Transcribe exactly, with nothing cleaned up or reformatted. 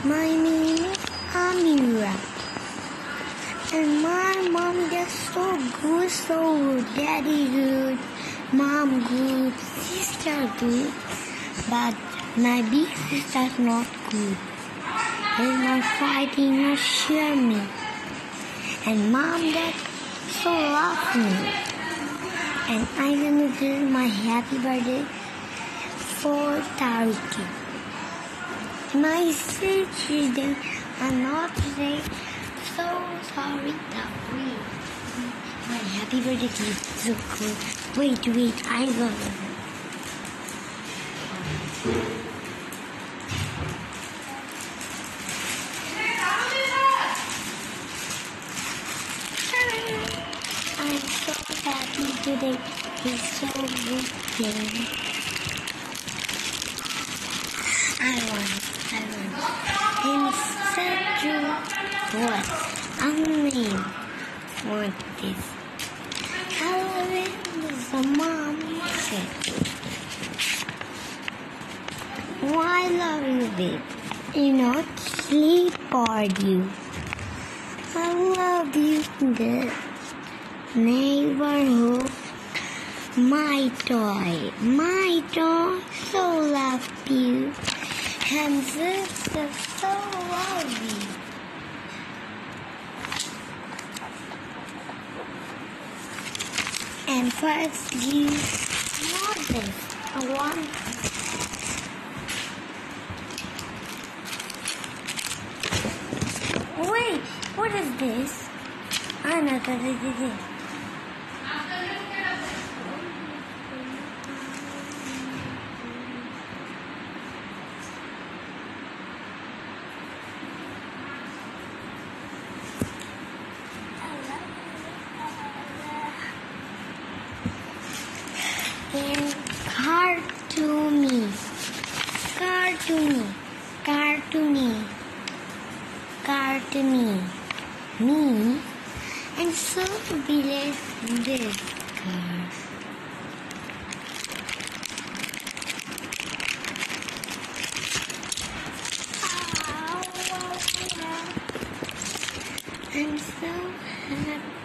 My name is Amirah. And my mom gets so good, so good. Daddy good, mom good, sister good. But my big sister's not good. He's not fighting, not share me. And mom that so love me. And I'm gonna do my happy birthday for Tariki. My sister are not today. So sorry that we. My happy birthday is so cool. Wait, wait, I will. I'm so happy today. It's so good day. I want, I want. In such a what? A name for this. Halloween is a mom said. Why love you, babe? You not sleep or you? I love you, the neighborhood. My toy, my toy, so love you. And sister, so love you. And first you know this. I want Wait, what is this? I know that it is this. And cartoony, cartoony, cartoony, cartoony, me, and so below this car. I'm so happy.